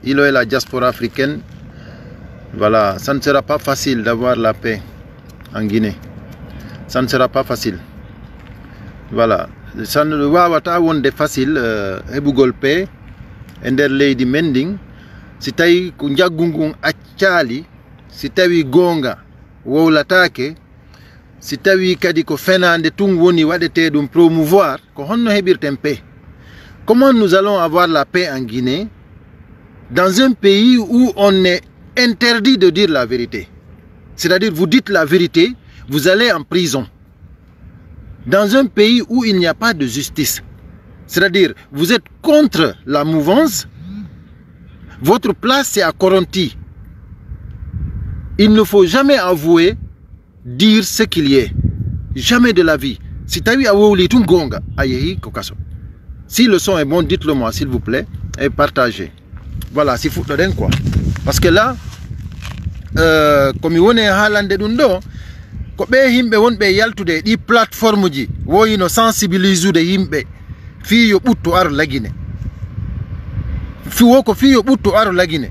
il est la diaspora africaine. Voilà, ça ne sera pas facile d'avoir la paix en Guinée. Ça ne sera pas facile. Voilà, ça ne va pas être facile. Ebugol paix, ender lady mending. Si tawi ko jaggungun accali, si tawi gonga wowlatake, si tawi kadi ko fenande tun woni wadete dum promouvoir, ko honno hebirten paix. Comment nous allons avoir la paix en Guinée dans un pays où on est interdit de dire la vérité? C'est-à-dire, vous dites la vérité, vous allez en prison. Dans un pays où il n'y a pas de justice. C'est-à-dire, vous êtes contre la mouvance, votre place c'est à Koronti. Il ne faut jamais avouer, dire ce qu'il y a. Jamais de la vie. Si tu as eu à gonga, si le son est bon, dites-le moi s'il vous plaît et partagez. Voilà, c'est foutu d'un quoi. Parce que là, comme on est à Hollande dundo, ko be himbe wonbe yaltude di plateforme ji woyino sensibiliser de himbe fi yo butto aro lagine. Fi woko fi yo butto aro lagine.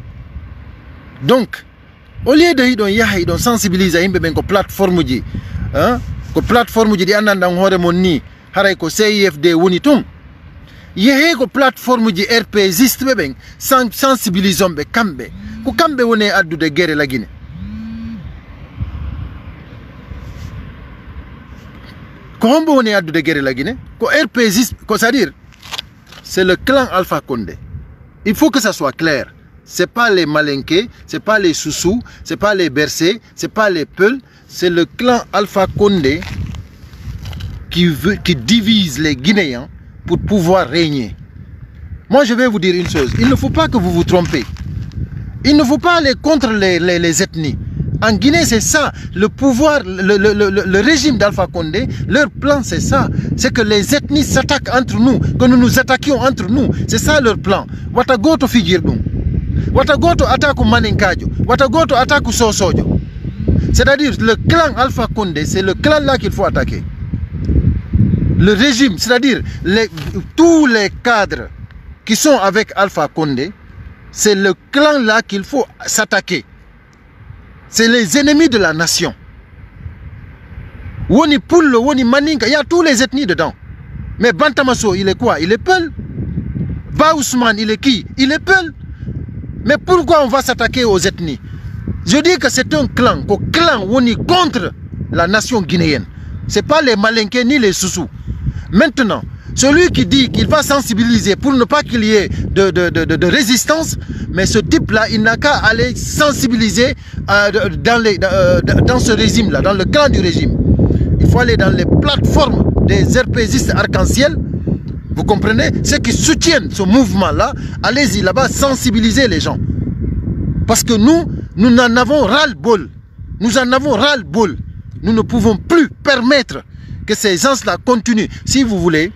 Donc, au lieu de idon yaha idon sensibiliser himbe ben ko plateforme ji, hein, ko plateforme ji di andanda hore mon ni haray ko CIFD woni tum. Yehe ko plateforme ji RP existe be ben sensibilisons be kambe. Ko kambe woni addude guerre lagine. Comment on est à de guerre la Guinée? C'est-à-dire, c'est le clan Alpha Condé. Il faut que ça soit clair. Ce n'est pas les Malinké, ce n'est pas les Soussou, ce n'est pas les Bercé, ce n'est pas les Peul. C'est le clan Alpha Condé qui divise les Guinéens pour pouvoir régner. Moi, je vais vous dire une chose. Il ne faut pas que vous vous trompez. Il ne faut pas aller contre les ethnies. En Guinée, c'est ça, le pouvoir, le régime d'Alpha Condé, leur plan, c'est ça. C'est que les ethnies s'attaquent entre nous, que nous nous attaquions entre nous. C'est ça leur plan. Watagoto Figirdoum. Watagoto attaque Maninkadio. Watagoto attaque Sosodio. C'est-à-dire, le clan Alpha Condé, c'est le clan là qu'il faut attaquer. Le régime, c'est-à-dire, tous les cadres qui sont avec Alpha Condé, c'est le clan là qu'il faut s'attaquer. C'est les ennemis de la nation. Woni Pullo, Woni Maninka, il y a tous les ethnies dedans. Mais Bantamaso, il est quoi? Il est Peul. Baousman, il est qui? Il est Peul. Mais pourquoi on va s'attaquer aux ethnies? Je dis que c'est un clan, Woni contre la nation guinéenne. Ce n'est pas les Malinké ni les Soussou. Maintenant, celui qui dit qu'il va sensibiliser pour ne pas qu'il y ait de résistance, mais ce type-là, il n'a qu'à aller sensibiliser dans ce régime-là, dans le clan du régime. Il faut aller dans les plateformes des RPGistes arc-en-ciel, vous comprenez, ceux qui soutiennent ce mouvement-là, allez-y là-bas, sensibiliser les gens. Parce que nous en avons ras-le-bol. Nous en avons ras-le-bol. Nous ne pouvons plus permettre que ces gens-là continuent. Si vous voulez,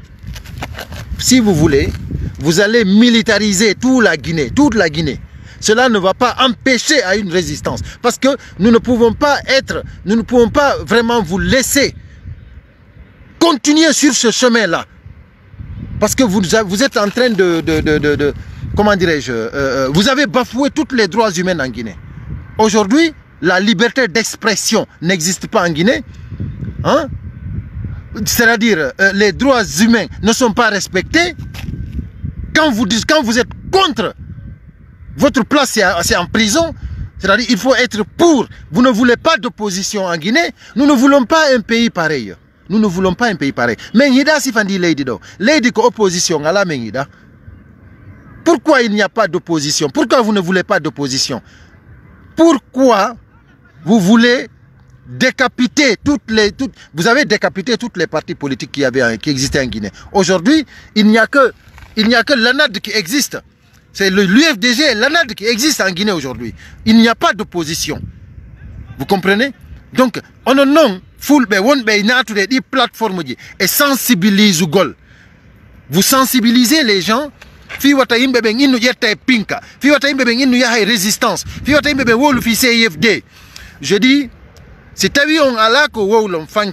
vous allez militariser toute la Guinée. Cela ne va pas empêcher à une résistance. Parce que nous ne pouvons pas vraiment vous laisser continuer sur ce chemin-là. Parce que vous êtes en train comment dirais-je, vous avez bafoué tous les droits humains en Guinée. Aujourd'hui, la liberté d'expression n'existe pas en Guinée. Hein? C'est-à-dire, les droits humains ne sont pas respectés. Quand vous êtes contre, votre place c'est en prison. C'est-à-dire, il faut être pour. Vous ne voulez pas d'opposition en Guinée. Nous ne voulons pas un pays pareil. Nous ne voulons pas un pays pareil. Mais si Fandi Lady do. Lady ko opposition à la Mengida. Pourquoi il n'y a pas d'opposition? Pourquoi vous ne voulez pas d'opposition? Pourquoi vous voulez décapiter vous avez décapité toutes les partis politiques qui existaient en Guinée. Aujourd'hui, il n'y a que l'ANAD qui existe. C'est l'UFDG et l'ANAD qui existent en Guinée aujourd'hui. Il n'y a pas d'opposition. Vous comprenez? Donc, on a non full plateforme et sensibilise Gol. Vous sensibilisez les gens. Fi wata yimbe ben inu yetta pinka. Fi wata yimbe ben inu yaha résistance. Fi wata yimbe ben wolu fi CIFD. Je dis, si tawi on ala ko wowlon fanke,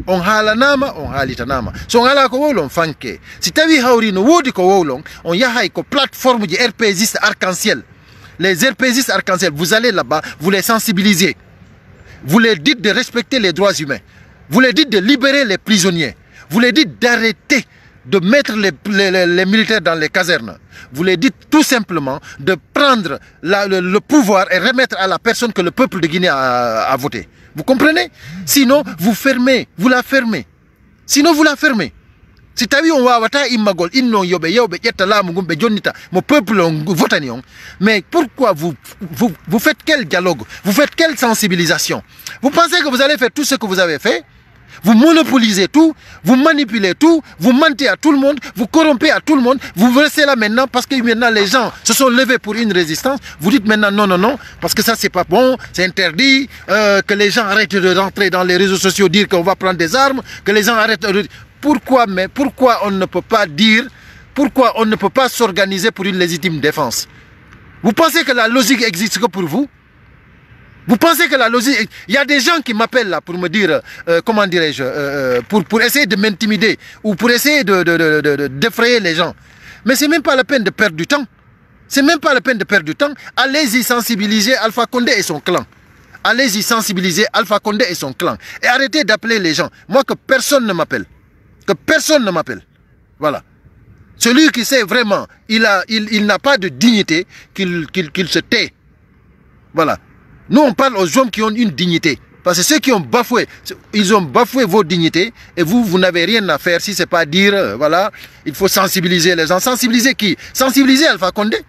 on halanama on halitanama so ngala ko wolon fanke si tawi hawri no wodi ko wolon on yahay ko plateforme de RPGiste arc-en-ciel. Les RPGistes arc-en-ciel, vous allez là-bas, vous les sensibilisez. Vous les dites de respecter les droits humains. Vous les dites de libérer les prisonniers. Vous les dites d'arrêter de mettre les militaires dans les casernes. Vous les dites tout simplement de prendre le pouvoir et remettre à la personne que le peuple de Guinée a voté. Vous comprenez? Sinon, vous fermez, vous la fermez. Sinon, vous la fermez. Si tawi on wawata immagol innon yobe yewbe ƴetta laamu ngum ɓe jonnita mo peuple on votani on, mais pourquoi vous faites quel dialogue, vous faites quelle sensibilisation? Vous pensez que vous allez faire tout ce que vous avez fait? Vous monopolisez tout, vous manipulez tout, vous mentez à tout le monde, vous corrompez à tout le monde, vous restez là maintenant parce que maintenant les gens se sont levés pour une résistance. Vous dites maintenant non, non, non, parce que ça c'est pas bon, c'est interdit, que les gens arrêtent de rentrer dans les réseaux sociaux, dire qu'on va prendre des armes, que les gens arrêtent de... Pourquoi on ne peut pas dire, pourquoi on ne peut pas s'organiser pour une légitime défense? Vous pensez que la logique existe que pour vous? Vous pensez que la logique... Il y a des gens qui m'appellent là pour me dire, comment dirais-je, pour essayer de m'intimider ou pour essayer d'effrayer les gens. Mais c'est même pas la peine de perdre du temps. C'est même pas la peine de perdre du temps. Allez-y sensibiliser Alpha Condé et son clan. Allez-y sensibiliser Alpha Condé et son clan. Et arrêtez d'appeler les gens. Moi, que personne ne m'appelle. Que personne ne m'appelle. Voilà. Celui qui sait vraiment, il n'a pas de dignité, qu'il se tait. Voilà. Nous, on parle aux hommes qui ont une dignité. Parce que ceux qui ont bafoué, ils ont bafoué vos dignités. Et vous n'avez rien à faire si ce n'est pas dire, voilà, il faut sensibiliser les gens. Sensibiliser qui? Sensibiliser Alpha Condé.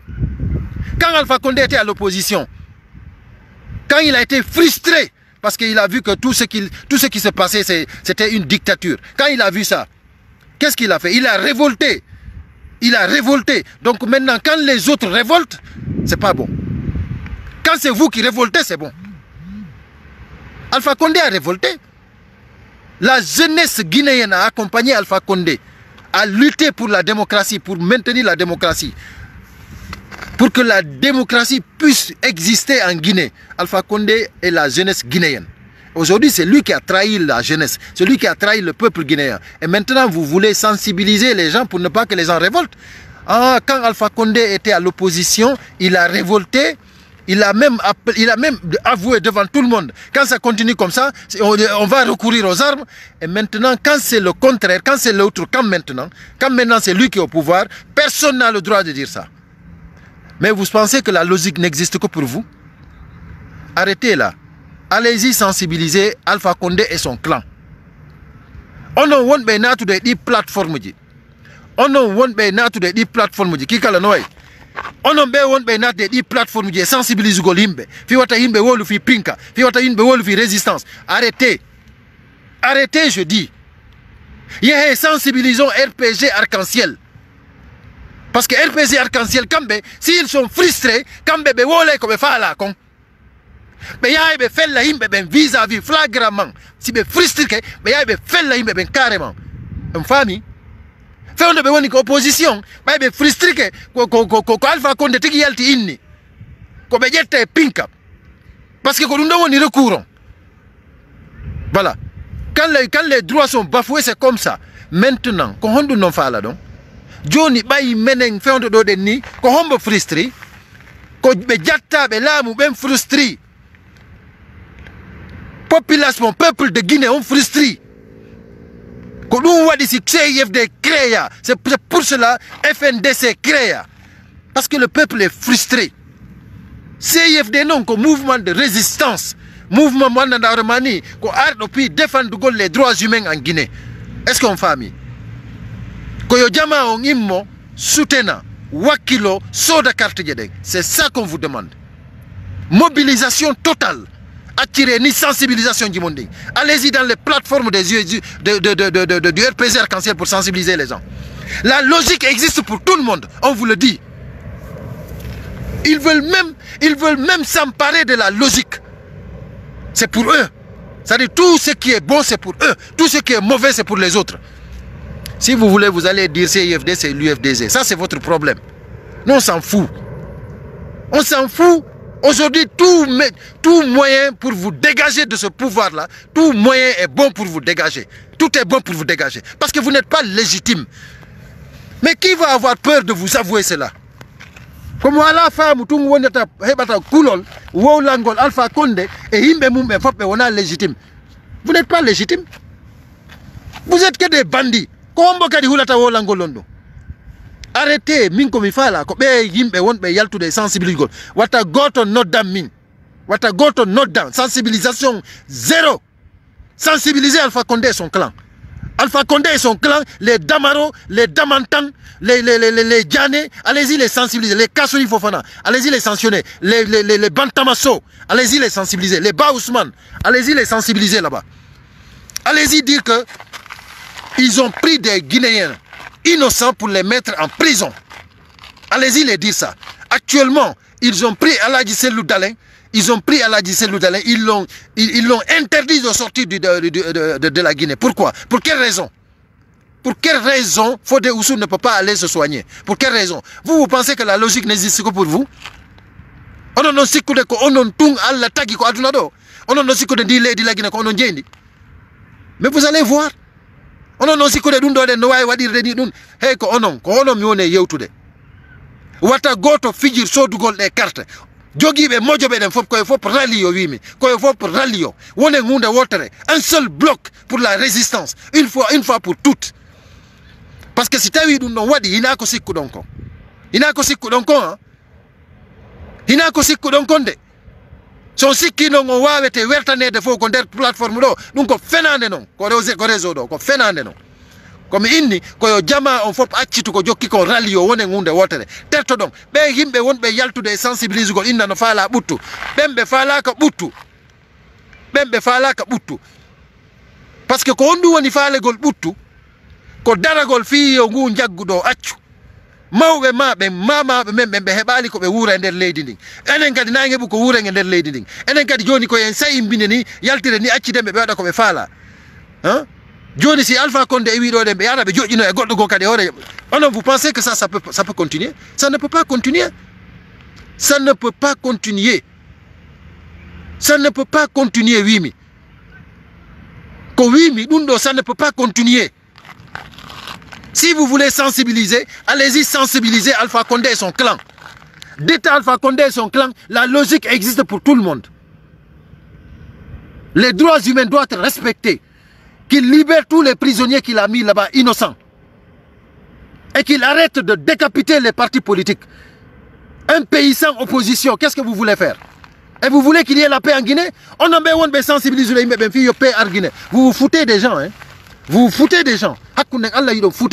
Quand Alpha Condé était à l'opposition, quand il a été frustré, parce qu'il a vu que tout ce qui se passait, c'était une dictature. Quand il a vu ça, qu'est-ce qu'il a fait? Il a révolté. Il a révolté. Donc maintenant, quand les autres révoltent, c'est pas bon. Quand c'est vous qui révoltez, c'est bon. Alpha Condé a révolté. La jeunesse guinéenne a accompagné Alpha Condé à lutter pour la démocratie, pour maintenir la démocratie. Pour que la démocratie puisse exister en Guinée. Alpha Condé est la jeunesse guinéenne. Aujourd'hui, c'est lui qui a trahi la jeunesse. C'est lui qui a trahi le peuple guinéen. Et maintenant, vous voulez sensibiliser les gens pour ne pas que les gens révoltent. Ah, quand Alpha Condé était à l'opposition, il a révolté. Il a même avoué devant tout le monde. Quand ça continue comme ça, on va recourir aux armes. Et maintenant, quand c'est le contraire, quand c'est l'autre, quand maintenant c'est lui qui est au pouvoir, personne n'a le droit de dire ça. Mais vous pensez que la logique n'existe que pour vous? Arrêtez là. Allez-y sensibiliser Alpha Condé et son clan. On a won be natu de plateforme ji. On a won be natu de plateforme ji. Qui kala noy? On a be won be natu de plateforme ji sensibiliser gol himbe. Fi wata himbe wolu fi pinka. Fi wata himbe wolu fi résistance. Arrêtez. Arrêtez, je dis. Yé sensibilisons RPG arc-en-ciel. Parce que RPG arc-en-ciel, s'ils sont frustrés, quand be wole ko be fala kon. Be yaay be fella himbe ben vis-à-vis flagramment. Si be frustré, be yaay be fella himbe ben carrément. En famille. Fait on be woni ko opposition, be frustré ko Alpha Condé tigi yalti inni. Ko be jette pinka. Parce que ko dum woni recours. Voilà. Quand les droits sont bafoués, c'est comme ça. Maintenant, ko hondu non fala donc. Joni bayi menen fewndo do den ni ko hombo frustré ko be jatta be laamu ben frustré. Population, peuple de Guinée ont frustré. Ko dum wadi si CIFD créa, c'est pour cela FNDC créa. Parce que le peuple est frustré. CIFD non ko mouvement de résistance, mouvement Mwanda Romani ko ardo pi défendre les droits humains en Guinée. Est-ce qu'on famille? Koyojama on immo soutena wakilo soda carte jedeng. C'est ça qu'on vous demande. Mobilisation totale. Attirer ni sensibilisation du monde. Allez-y dans les plateformes du RPG arc-en-ciel pour sensibiliser les gens. La logique existe pour tout le monde, on vous le dit. Ils veulent même s'emparer de la logique. C'est pour eux. C'est-à-dire tout ce qui est bon c'est pour eux. Tout ce qui est mauvais c'est pour les autres. Si vous voulez, vous allez dire CIFD, c'est l'UFDZ. Ça, c'est votre problème. Nous, on s'en fout. On s'en fout Aujourd'hui, tout moyen pour vous dégager de ce pouvoir-là, tout moyen est bon pour vous dégager. Tout est bon pour vous dégager. Parce que vous n'êtes pas légitime. Mais qui va avoir peur de vous avouer cela? Comme à la femme, tout le monde est Alpha Condé et on est légitime. Vous n'êtes pas légitime. Vous êtes que des bandits. Arrêtez, minkomifala, ko be yimbe wonbe yaltude sensibilisation. What a goto not down mean. What a goto not down. Sensibilisation zéro. Sensibiliser Alpha Condé et son clan. Alpha Condé et son clan, les Damaro, les Damantang, les Djane, allez-y les sensibiliser. Les Kassouli Fofana, allez-y les sanctionner. Les Bantamasso, allez-y les sensibiliser. Les Ba Ousmane, allez-y les sensibiliser là-bas. Allez-y dire que ils ont pris des Guinéens innocents pour les mettre en prison. Allez-y les dire ça. Actuellement, ils ont pris Aladji Cellou Dalein, ils l'ont interdit de sortir de la Guinée. Pourquoi? Pour quelle raison? Pour quelle raison Fodé Oussou ne peut pas aller se soigner? Pour quelle raison? Vous pensez que la logique n'existe que pour vous? Mais vous allez voir. Wata goto fijir sodugol des cartes. Jogibe mojobe den fop koy fop rallyo wimi. Koy fop rallyo. Wone ngunda wotere. Un seul bloc pour la résistance. Une fois pour toutes. Parce que si tawi dun non wadi ina ko sikku donko. Ina ko sikku donko hein. Ina ko sikku donko de. Son sikki non on wawete wertane de fo ko der plateforme do. Dun ko fenande non. Ko réseau do ko fenande non. Comme inni koyo jama on fop accitu ko jokki ko rallyo wone ngunde wotere terto don be yimbe wonbe yaltude sensibiliser go inna no faala buttu bembe faala ka buttu parce que ko ondu woni faale gol buttu ko daragol fi yo ngu jaggudo accu mawbe mabe mamabe membe be hebali ko be wura nder leydi ndin enen kadi na ngebu ko wura nder leydi ndin enen kadi joni ko en sayi mbine ni yaltire ni accidembe be wada ko be faala hein. Joni si Alpha Condé et Wido Dembe Yara be jodino e goddo go kadi hore. On vous pensez que ça peut continuer? Ça ne peut pas continuer. Ça ne peut pas continuer. Ça ne peut pas continuer wimi. Ko wimi dundo ça ne peut pas continuer. Si vous voulez sensibiliser, allez-y sensibiliser Alpha Condé et son clan. Dites Alpha Condé et son clan, la logique existe pour tout le monde. Les droits humains doivent être respectés. Qu'il libère tous les prisonniers qu'il a mis là-bas innocents. Et qu'il arrête de décapiter les partis politiques. Un pays sans opposition, qu'est-ce que vous voulez faire? Et vous voulez qu'il y ait la paix en Guinée? On a besoin de sensibiliser les paix en Guinée. Vous vous foutez des gens, hein? Vous vous foutez des gens. On a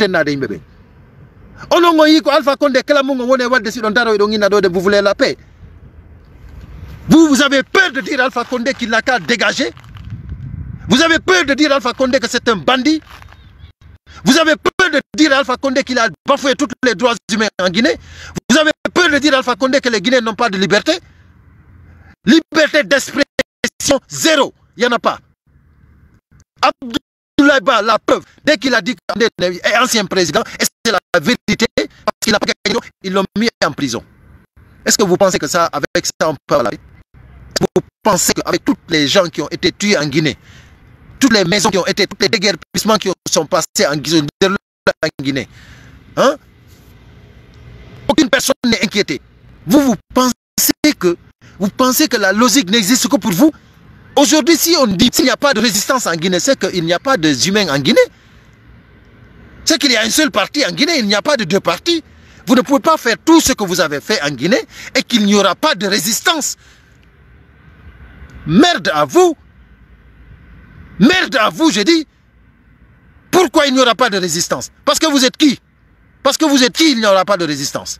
Alpha Condé, vous voulez la paix. Vous avez peur de dire Alpha Condé qu'il n'a qu'à dégager. Vous avez peur de dire Alpha Condé que c'est un bandit. Vous avez peur de dire Alpha Condé qu'il a bafoué tous les droits humains en Guinée. Vous avez peur de dire Alpha Condé que les Guinéens n'ont pas de liberté. Liberté d'expression zéro. Il n'y en a pas. Abdoulaye Ba, la preuve, dès qu'il a dit qu'il est ancien président, et c'est la vérité, parce qu'il n'a pas gagné, ils l'ont mis en prison. Est-ce que vous pensez que ça, avec ça, on peut parler? Vous pensez qu'avec tous les gens qui ont été tués en Guinée, toutes les maisons qui ont été, tous les déguerpissements qui sont passés en Guinée, hein? Aucune personne n'est inquiétée. Vous pensez que la logique n'existe que pour vous? Aujourd'hui, si on dit qu'il n'y a pas de résistance en Guinée, c'est qu'il n'y a pas de humains en Guinée. C'est qu'il y a un seul parti en Guinée, il n'y a pas de deux partis. Vous ne pouvez pas faire tout ce que vous avez fait en Guinée et qu'il n'y aura pas de résistance. Merde à vous. Merde à vous, je dis. Pourquoi il n'y aura pas de résistance? Parce que vous êtes qui? Parce que vous êtes qui, il n'y aura pas de résistance?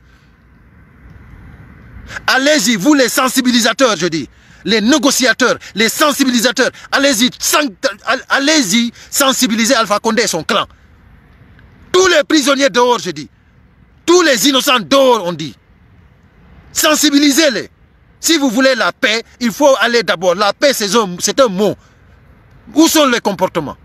Allez-y, vous les sensibilisateurs, je dis. Les négociateurs, les sensibilisateurs. Allez-y sensibiliser Alpha Condé et son clan. Tous les prisonniers dehors, je dis. Tous les innocents dehors, on dit. Sensibilisez-les. Si vous voulez la paix, il faut aller d'abord. La paix, c'est un mot. Où sont les comportements?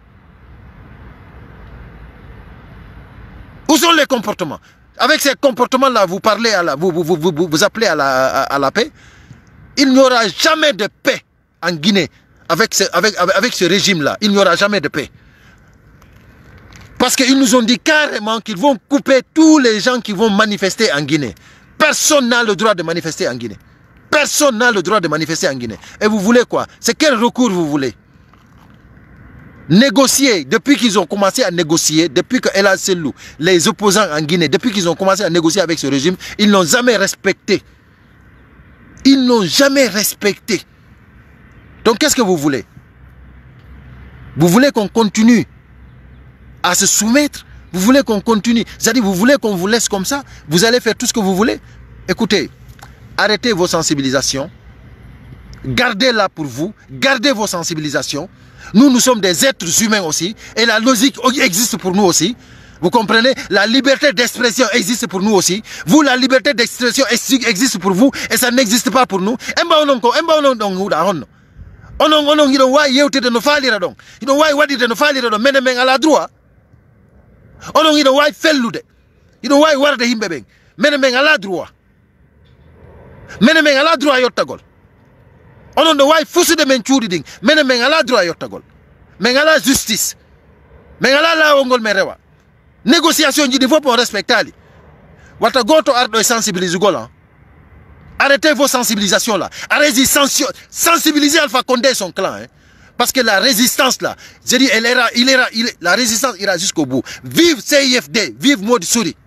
Où sont les comportements? Avec ces comportements-là, vous parlez à la, vous appelez à la paix. Il n'y aura jamais de paix en Guinée avec ce régime-là. Il n'y aura jamais de paix. Parce qu'ils nous ont dit carrément qu'ils vont couper tous les gens qui vont manifester en Guinée. Personne n'a le droit de manifester en Guinée. Personne n'a le droit de manifester en Guinée. Et vous voulez quoi? C'est quel recours vous voulez? Négocier, depuis qu'ils ont commencé à négocier, depuis que El Selou, les opposants en Guinée, depuis qu'ils ont commencé à négocier avec ce régime, ils n'ont jamais respecté. Ils n'ont jamais respecté. Donc qu'est-ce que vous voulez? Vous voulez qu'on continue à se soumettre? Vous voulez qu'on continue? C'est-à-dire, vous voulez qu'on vous laisse comme ça? Vous allez faire tout ce que vous voulez? Écoutez, arrêtez vos sensibilisations. Gardez-la pour vous. Gardez vos sensibilisations. Nous, nous sommes des êtres humains aussi. Et la logique existe pour nous aussi. Vous comprenez? La liberté d'expression existe pour nous aussi. Vous, la liberté d'expression existe pour vous. Et ça n'existe pas pour nous. Onon hiɗon wawi yewtide no falira ɗon hiɗon wawi waɗirde no falira ɗon minen men ala droit onon hiɗon wawi fellude hiɗon wawi warde yimɓe ɓen minen men ala droit yettagol onon ɗo wawi fusude men cuuɗi ɗin minen men ala droit yettagol men ala justice men ala lawol ngol men rewa négociation ji ɗi fof on respectali watta goto arɗo e sensibilise gol. Arrêtez vos sensibilisations là. Arrêtez sensibiliser Alpha Condé et son clan. Hein. Parce que la résistance là, je dis, la résistance ira jusqu'au bout. Vive CIFD, vive Modi Souri.